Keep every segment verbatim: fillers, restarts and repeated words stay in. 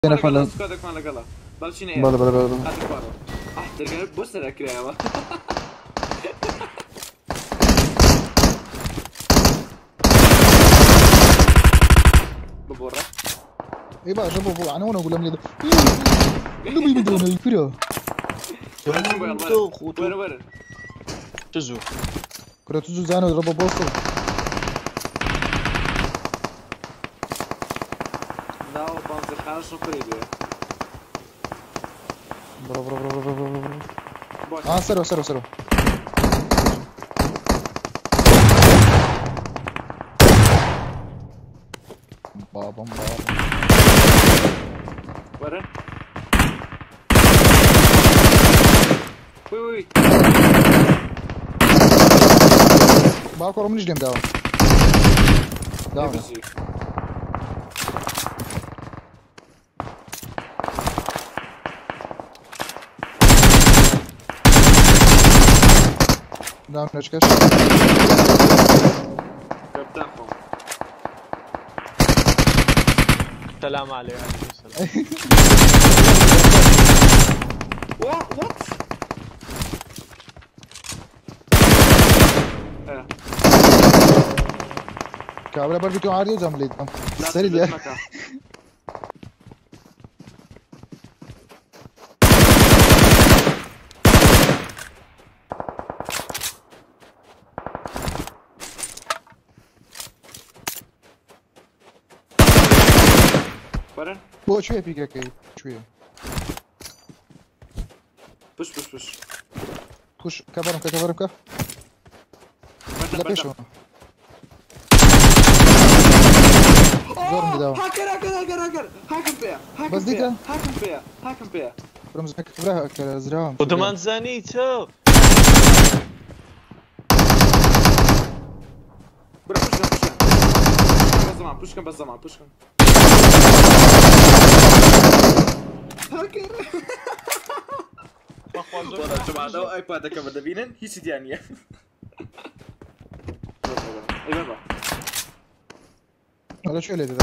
انا فعلا سكوادك مالك الله بلشيني بلا بلا بلا هاتك بارو اه ترجع بص الأكل يا با ببورة ايه بقى جابوا انا وانا اقول لهم لي اللي بيبدون الفرا وين وين تزو كره تزو زانو يضربوا بوصل لا بانزر خارج شو قريبه برا برا برا برا برا برا اه سروا سروا سروا بابا بابا وين وي وي باكو من جديم داون داون داون نشكش كابتنكم السلام عليكم وات وات كابلا باربيكيو عادي وزعم لي سري دي برن هو شويه بيك هيك شويه بوش بوش بوش خش كبرم كبرم كف لا بيش زورني داون هاكر هاكر هاكر هاكر هاكم فيها هاكم بس ديك فيها هاكم فيها هاكم فيها رمز هيك كبرها كزراهم ودمان زانيتو برا بوش بوش بس زمان بوش كم بس زمان بوش كم هاكر والله جماعة لو ايبادك بدنا بينن هي سيديانية اي بابا ولا شو اللي ده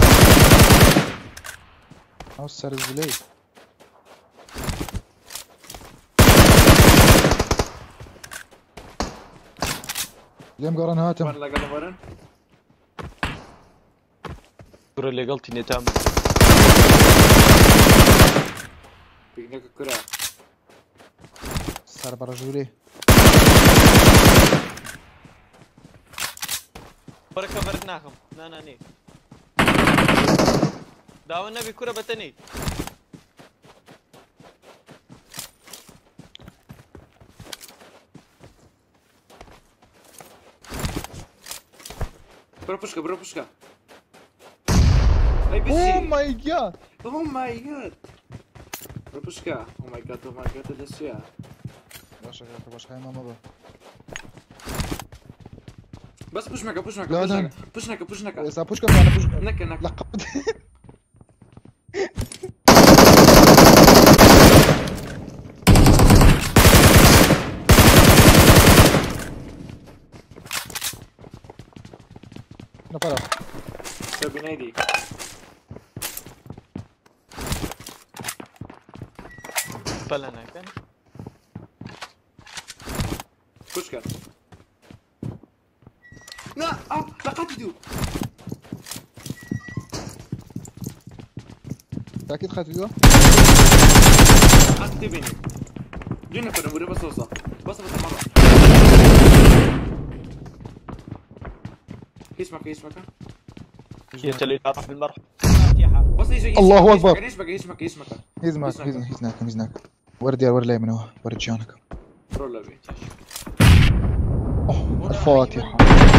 اوسر الزلي اليوم قرن هاتم وانا لقى نمرن الكرة اللي قلت اني تعمل بيقنك الكرة صار برجولي بركة بردناهم لا لا ني داو النبي كرة بتني برا بوشكا برا بوشكا اي اوه بيسي ماي جاد اوه ماي جاد برا بوشكا اوه ماي جاد اوه ماي جاد الاشياء باش باش هاي ما مضى بس بوش مكا بوش مكا لا بوش لا. مكا بوش نكا بوش نكا اذا بوش كم انا بوش نكا نكا لقب نفر سوي نادي بلنا كان بوشكا لا اه لقد دو اكيد خدت فيديو اكتبيني جينا كنا مرة بس وصل بس بس مرة اسمك اسمك هي اللي تعرف بالمرحلة بس يجي الله أكبر. اسمك اسمك اسمك هيزمك هيزناك هيزناك وردي ور لي من هو ورجانك رولا بي اوه الفاتحة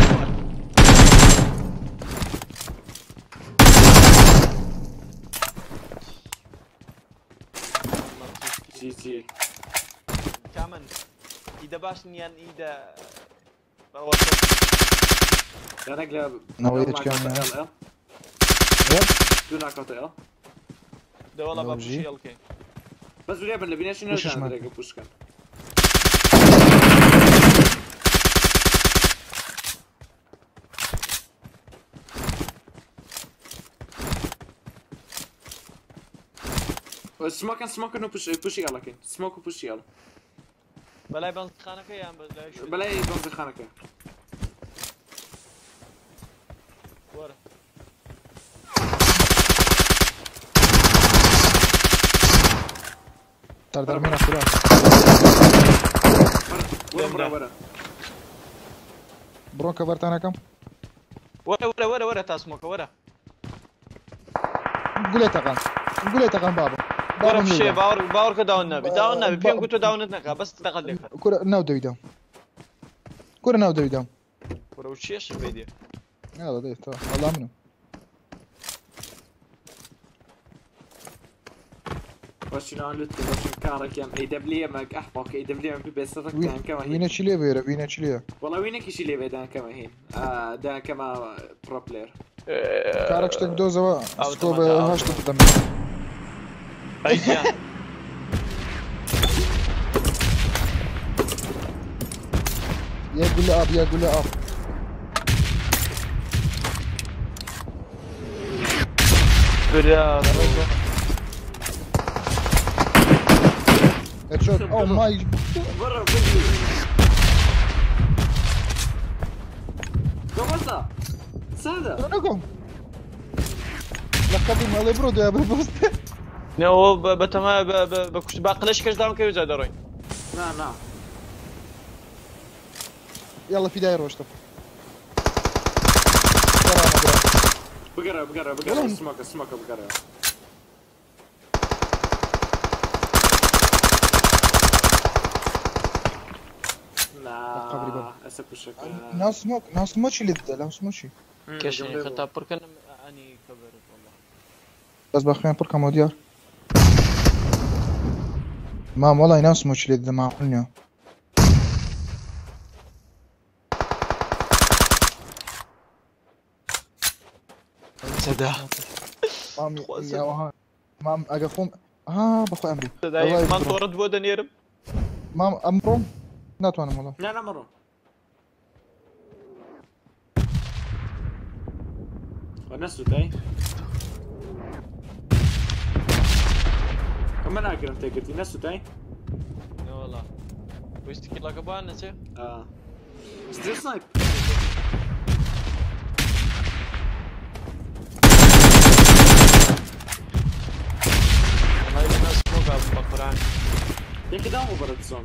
سي سي كمان إذا باش نيان إذا لا نقلب نويت كم دون اكوتي ده والله لو بابو جي. شي الكي بس بلعب اللي بينا شنو وش كان اسمه؟ دريك بوشكا سموك سموك انه بوش بوش يلا كين سموك وبوش يلا بلاي بنز خانك يا بلاي شو بلاي بنز خانك ورا ترى ترى مين اختراع ورا ورا ورا برون كبرت انا كم ورا ورا ورا ورا تاسموك ورا قول لي تقان قول لي تقان بابا ورا بشي باور باور كداون نبي داون نبي فين كنتو داون نتنقى بس تقل لك كرة ناو دويدام كرة ناو دويدام ورا وش ايش الفيديو يلا دي ترى والله منو وشلون لتو وشلون كارك يم اي دبليو ماك احبك اي دبليو ام بي صدق كان كما وين تشيلي بيرا وين تشيلي والله وينك يشي لي دان كما هين اه دان كما برو بلاير كارك شتك دوزا سكوب هاش تقدم ايجان يا قول لي اب يا قول لي اب برا هيدشوت او ماي برا بدي كومسا ساده رقم لقب ما برود يا بروست نو بتما بكش باقلش كش دام كيو زادرين نعم نعم يلا في داير واشطف بقرا بقرا بقرا سموك سموك بقرا لا اسف الشك ناس موك ناس موشي لذا ناس موشي كش خطاب بركن اني كبرت والله بس باخوين بركا موديار ما والله ناس موشي لذا ما قلنا سدا مامي يا وها مام اقفهم ها بخو امري سدا ما تورد بودن يرب مام امرهم نات وانا والله لا لا مرة ونسو تاي كمان اقرا انت قلتي نسو تاي لا والله ويشتكي لك ابو انسه اه ستيل سنايب والله الناس فوق بقران يا كده مو برد زون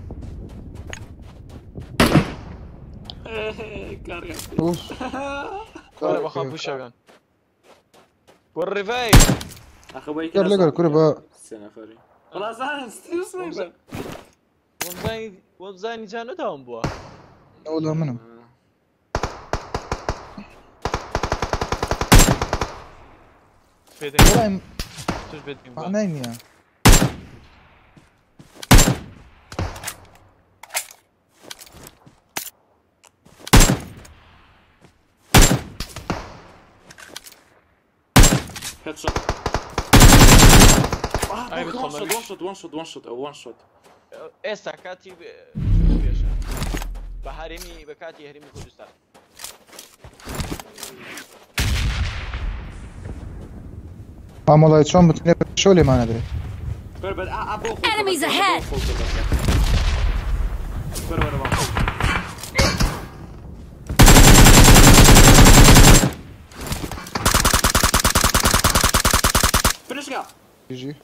كاريا اوف انا بخاف وشغان والريفاي اخوي كر لقر كربا سنافري والله زين ستيل سنايبر وزاي وزاي جانو داون بوا والله منو فيدين والله توش فيدين ما نايم يا هيد شوت أي وان بتخمر شوت وان شوت وان شوت وان شوت ايه ساكاتي بحريمي بكاتي هريمي كردستان مام والله شلون بتني شولي ما ندري Enemies ahead! فينيش جا يجي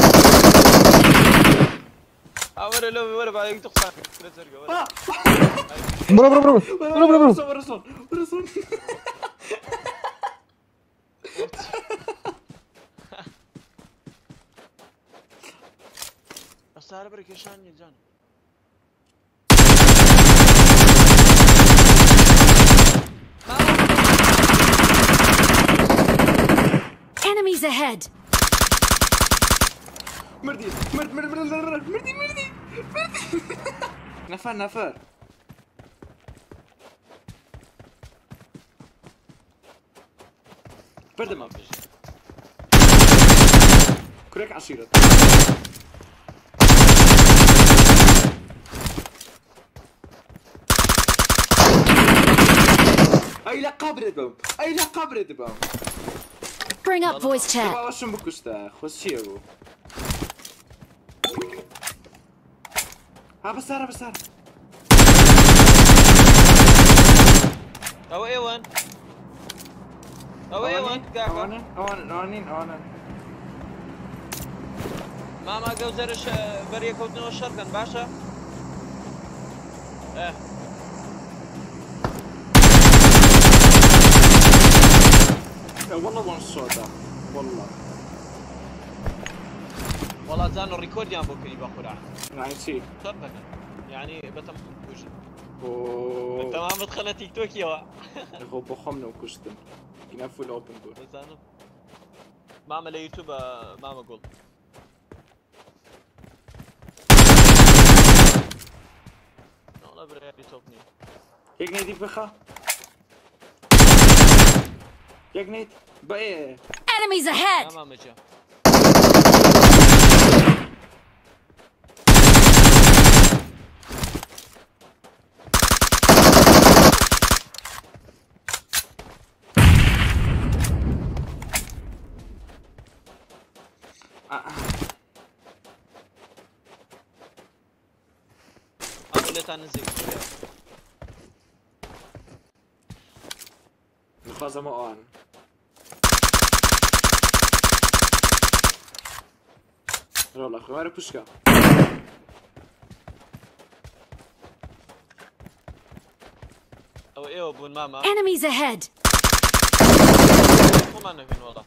ورا لو ورا بعد تقصان ثلاث زرقاء ورا برو برو برو برو برو برو ورسون ورسون صار برك يشان يجان Enemies ahead! مردي مرد مرد مرد مرد مردي مردي مردي نفر نفر برد ما فيش كريك عشيرة اي لا قابرة بوم اي لا قابرة بوم Bring up voice chat. chyba waszym bukuszta, خوشیو. ها بسارة بسارة. او ايوان او ايوان كاكا اوانين اوانين اوانين اوانين. ماما قوزرش بريه كوتنو الشركن باشا. ايه والله وان الصوت والله. والله زانو الريكورد يا بوكني باخذ يعني شي. شركن يعني بتم وش اوه. تمام مدخلة تيك توك يا هو بخمنا وكشتم. ينفوا الاوبن دور. زانو ماما ليوتيوب ماما قول والله بريء يتوبني ياك نيدي بخا. ياك نيد بقى. Enemies ahead! تمام مجا أقول تنزل الخازة ما آن رولا أخي وارا بوشكا أو إيه أبون ماما Enemies ahead! مو معنا فين والله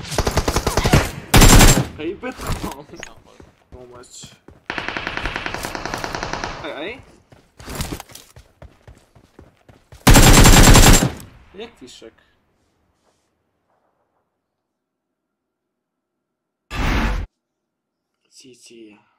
خيبتهم مو ماتش أي أي يكفي الشك تي تي